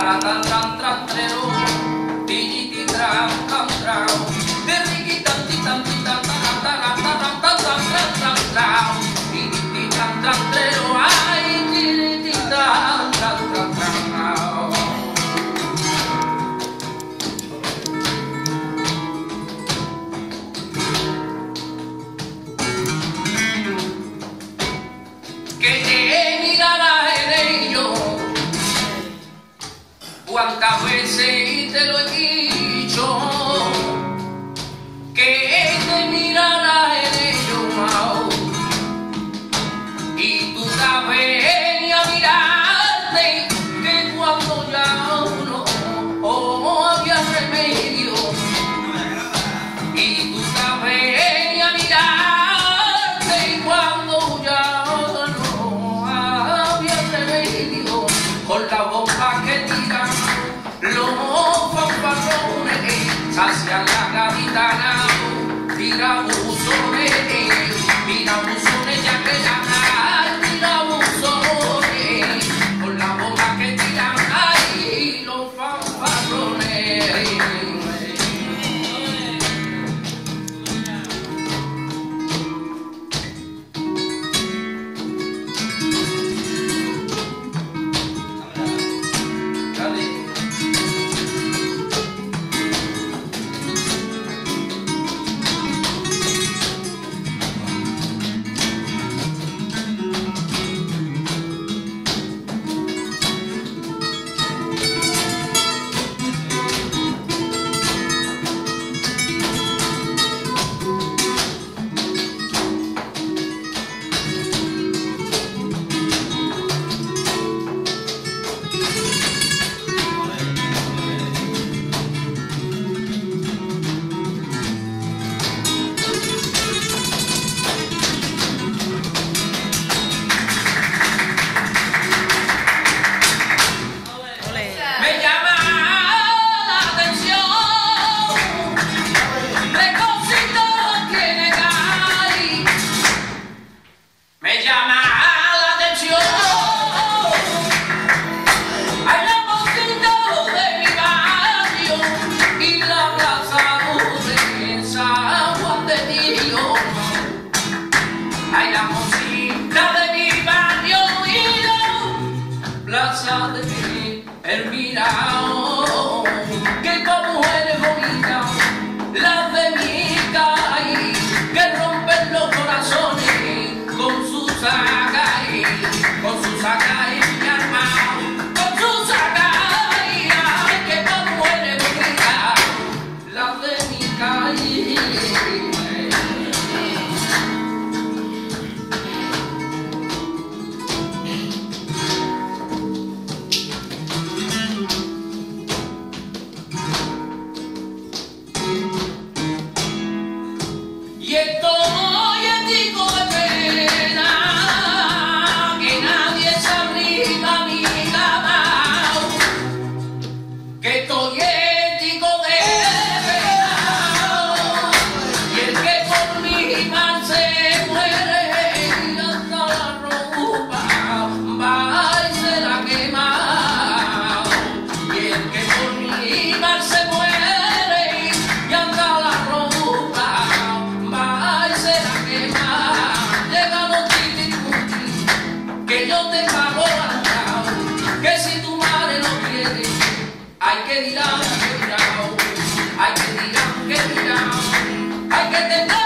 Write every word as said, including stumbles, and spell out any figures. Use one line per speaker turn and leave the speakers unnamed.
Cuántas veces te lo he dicho, que te mirara en ellos, y tú sabes a mirarte, que cuando ya no oh, había remedio, y tú sabes a mirarte, cuando ya no había remedio, con la bomba que tiran los fanfarrones hacia la capitana, tira buzones, tira buzones ya que ganar, tira buzones, con la bomba que tiran ahí los fanfarrones. Ay, la música de mi barrio y la plaza de mi Elmirao, que como eres bonita, las de mi calle, que rompen los corazones con sus sacay, con sus sacay, mi armao, con sus sacay, que como eres bonita, las de mi calle. Y estoy ético de pena, que nadie se arriba a mi cama, que estoy ético de pena, y el que por mi mal se muere, y hasta la ropa va y se la quema, y el que por mi mal se muere, y hasta la ropa que yo te pago la, que si tu madre no quiere, hay que dirán, que dirán, hay que dirán, que dirán, hay que tener.